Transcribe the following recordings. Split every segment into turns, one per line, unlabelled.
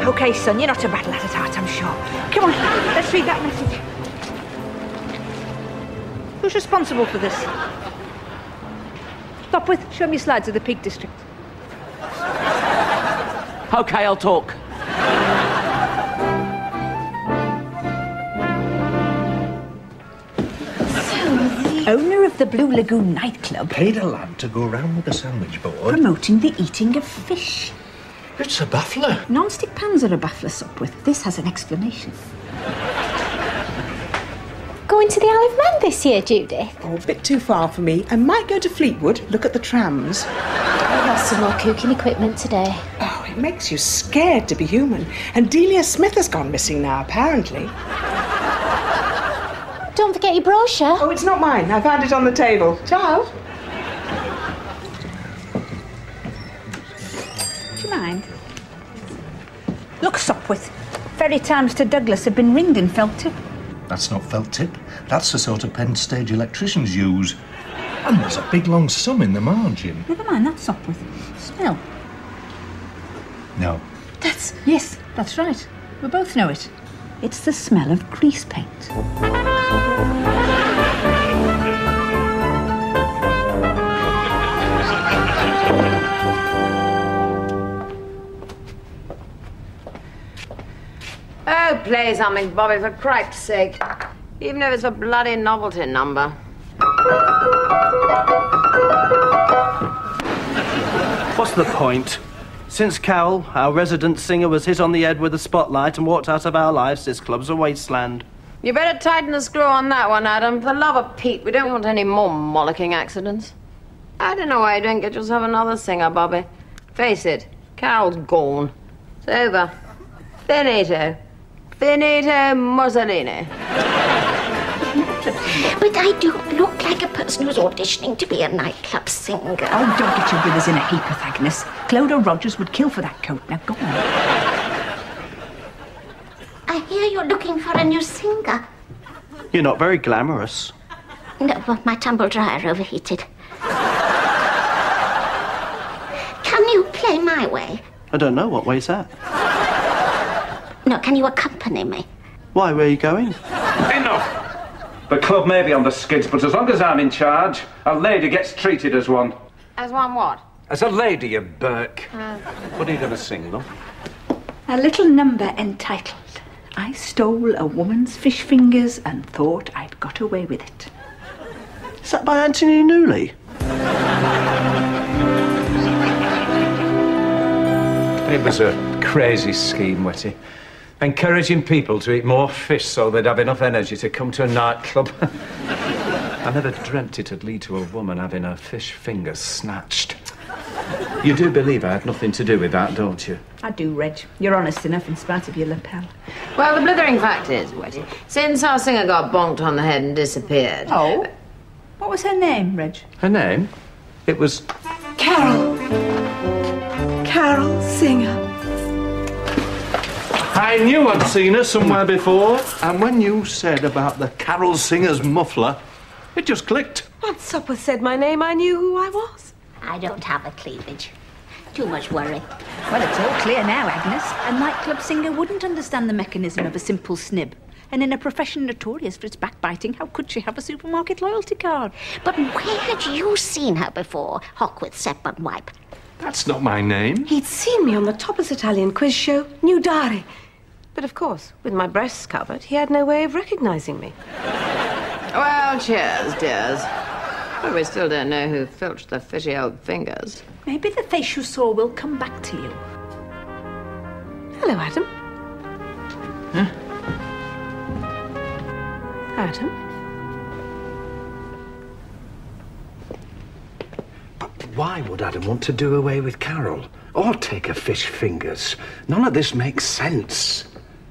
OK, son, you're not a bad lad at heart, I'm sure. Come on, let's read that message. Who's responsible for this? Sopwith, show me slides of the Peak District.
OK, I'll talk.
Owner of the Blue Lagoon nightclub
paid a lad to go round with a sandwich board
promoting the eating of fish.
It's a baffler.
Non-stick pans are a baffler, Sopwith. This has an explanation.
Going to the Isle of Man this year, Judith?
Oh, a bit too far for me. I might go to Fleetwood, look at the trams.
I lost some more cooking equipment today.
Oh, it makes you scared to be human. And Delia Smith has gone missing now, apparently.
Don't forget your brochure.
Oh, it's not mine. I found it on the table. Ciao.
Do you mind? Look, Sopwith. Ferry times to Douglas have been ringed in felt tip.
That's not felt tip. That's the sort of Penn Stage electricians use. And there's a big long sum in the margin.
Never mind, that's Sopwith. Smell.
No.
Yes, that's right. We both know it. It's the smell of grease paint.
Oh, play something, Bobby, for Christ's sake. Even if it's a bloody novelty number.
What's the point? Since Carol, our resident singer, was hit on the head with a spotlight and walked out of our lives, this club's a wasteland.
You better tighten the screw on that one, Adam. For the love of Pete, we don't want any more mollocking accidents. I don't know why you don't get yourself another singer, Bobby. Face it, Carol's gone. It's over. Finito. Finito Mussolini.
But I don't look like a person who's auditioning to be a nightclub singer.
Oh, don't get your withers in a heap, Agnes. Clodagh Rogers would kill for that coat. Now, go on.
I hear you're looking for a new singer.
You're not very glamorous.
No, but my tumble dryer overheated. Can you play my way?
I don't know, what way's that?
No, can you accompany me?
Why, where are you going?
Enough! The club may be on the skids, but as long as I'm in charge, a lady gets treated as one.
As one what?
As a lady, you Burke. What are you going to sing, though?
A little number entitled, I Stole a Woman's Fish Fingers and Thought I'd Got Away with It.
Is that by Anthony Newley?
It was a crazy scheme, Wetty. Encouraging people to eat more fish so they'd have enough energy to come to a nightclub. I never dreamt it'd lead to a woman having her fish fingers snatched. You do believe I had nothing to do with that, don't you?
I do, Reg. You're honest enough in spite of your lapel.
Well, the blithering fact is, Wetty, since our singer got bonked on the head and disappeared...
Oh? What was her name, Reg?
Her name? It was...
Carol. Carol Singer.
I knew I'd seen her somewhere before. And when you said about the Carol Singer's muffler, it just clicked.
Once Sopwith said my name, I knew who I was.
I don't have a cleavage. Too much worry.
Well, it's all clear now, Agnes. A nightclub singer wouldn't understand the mechanism of a simple snib. And in a profession notorious for its backbiting, how could she have a supermarket loyalty card?
But where had you seen her before, Hawkworth Sepp and Wipe?
That's not my name.
He'd seen me on the topless Italian quiz show, New Dari. But of course, with my breasts covered, he had no way of recognizing me.
Well, cheers, dears. But we still don't know who filched the fishy old fingers.
Maybe the face you saw will come back to you.
Hello, Adam.
Huh?
Adam?
But why would Adam want to do away with Carol? Or take her fish fingers? None of this makes sense.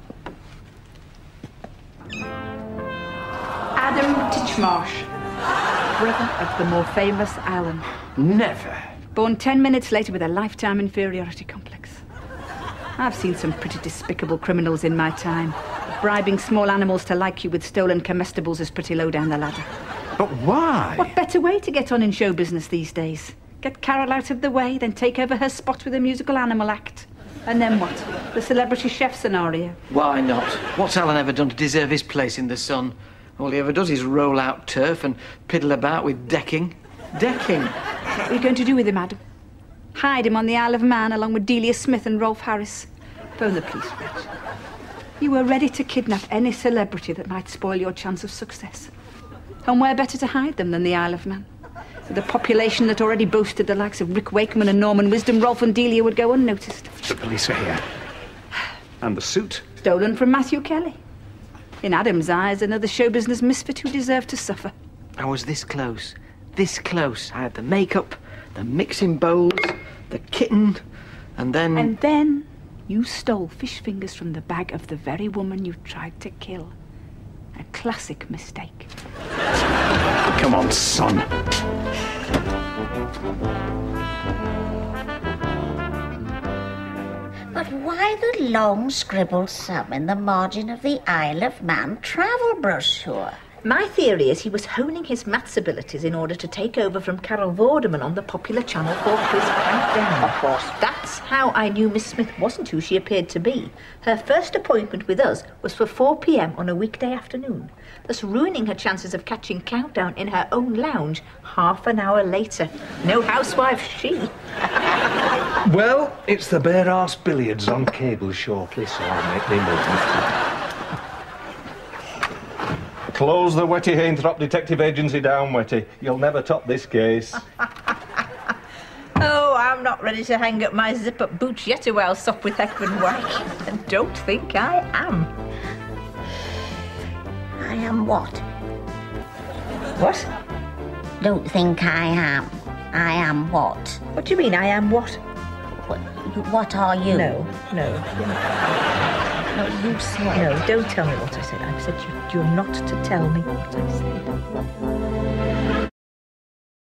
Adam Titchmarsh, brother of the more famous Alan.
Never.
Born 10 minutes later with a lifetime inferiority complex. I've seen some pretty despicable criminals in my time. Bribing small animals to like you with stolen comestibles is pretty low down the ladder.
But why?
What better way to get on in show business these days? Get Carol out of the way, then take over her spot with a musical animal act. And then what? The celebrity chef scenario?
Why not? What's Alan ever done to deserve his place in the sun? All he ever does is roll out turf and piddle about with decking. Decking?
What are you going to do with him, Adam? Hide him on the Isle of Man along with Delia Smith and Rolf Harris? Phone the police, Rich. You were ready to kidnap any celebrity that might spoil your chance of success. And where better to hide them than the Isle of Man? With a population that already boasted the likes of Rick Wakeman and Norman Wisdom, Rolf and Delia would go unnoticed.
The police are here. And the suit?
Stolen from Matthew Kelly. In Adam's eyes, another show business misfit who deserved to suffer.
I was this close. This close. I had the makeup, the mixing bowls, the kitten, and then...
And then you stole fish fingers from the bag of the very woman you tried to kill. A classic mistake.
Come on, son.
But why the long scribbled sum in the margin of the Isle of Man travel brochure?
My theory is he was honing his maths abilities in order to take over from Carol Vorderman on the popular Channel 4 quiz Countdown. Of course, that's how I knew Miss Smith wasn't who she appeared to be. Her first appointment with us was for 4 p.m. on a weekday afternoon, thus ruining her chances of catching Countdown in her own lounge half an hour later. No housewife, she.
Well, it's the Bare Arse Billiards on cable shortly, so I'll make the move.
Close the Wetty Hainthorpe Detective Agency down, Wetty. You'll never top this case.
Oh, I'm not ready to hang up my zip-up boots yet or I'll stop with Heckman White. And don't think I am.
I am what?
What?
Don't think I am. I am what?
What do you mean, I am what?
What are you?
No.
No, you said...
No, don't tell me what I said. I've said you're not to tell me what I said.